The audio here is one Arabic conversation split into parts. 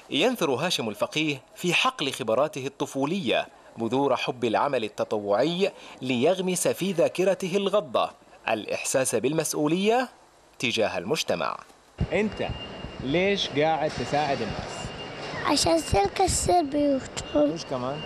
ينثر هاشم الفقيه في حقل خبراته الطفولية بذور حب العمل التطوعي ليغمس في ذاكرته الغضة الإحساس بالمسؤولية تجاه المجتمع. أنت ليش قاعد تساعد الناس؟ عشان تكسر بيوتهم. مش كمان؟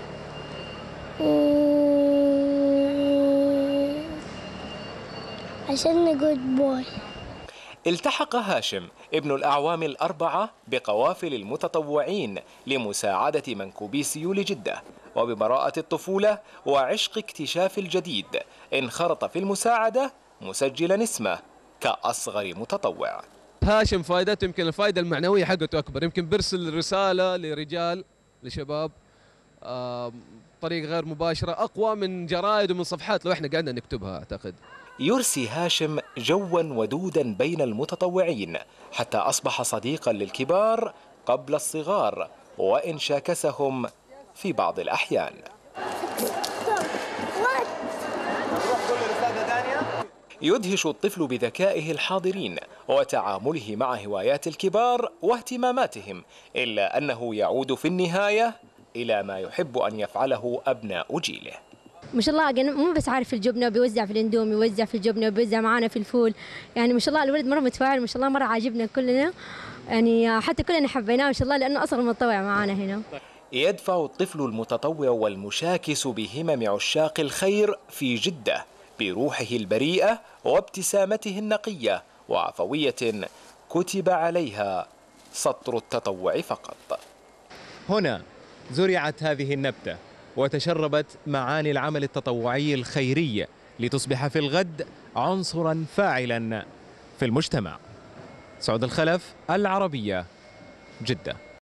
عشان جود بوي. التحق هاشم ابن الأعوام الأربعة بقوافل المتطوعين لمساعدة منكوبي سيول جدة، وببراءة الطفولة وعشق اكتشاف الجديد انخرط في المساعدة مسجلا اسمه كأصغر متطوع. هاشم فائدته يمكن الفائدة المعنوية حقته أكبر، يمكن بيرسل رسالة لرجال لشباب بطريقة غير مباشرة أقوى من جرائد ومن صفحات لو إحنا قعدنا نكتبها أعتقد. يرسي هاشم جوا ودودا بين المتطوعين حتى أصبح صديقا للكبار قبل الصغار، وإن شاكسهم في بعض الأحيان. يدهش الطفل بذكائه الحاضرين وتعامله مع هوايات الكبار واهتماماتهم، إلا أنه يعود في النهاية إلى ما يحب أن يفعله أبناء جيله. ما شاء الله مو بس عارف في الجبنه، بيوزع في الاندومي، يوزع في الجبنه، بيوزع معانا في الفول، يعني ما شاء الله الولد مره متفاعل، ما شاء الله مره عاجبنا كلنا، يعني حتى كلنا حبيناه ما شاء الله لانه اصغر متطوع معانا هنا. يدفع الطفل المتطوع والمشاكس بهمم عشاق الخير في جدة بروحه البريئة وابتسامته النقية وعفوية كتب عليها سطر التطوع فقط. هنا زرعت هذه النبتة وتشربت معاني العمل التطوعي الخيري لتصبح في الغد عنصرا فاعلا في المجتمع. سعود الخلف، العربية، جدة.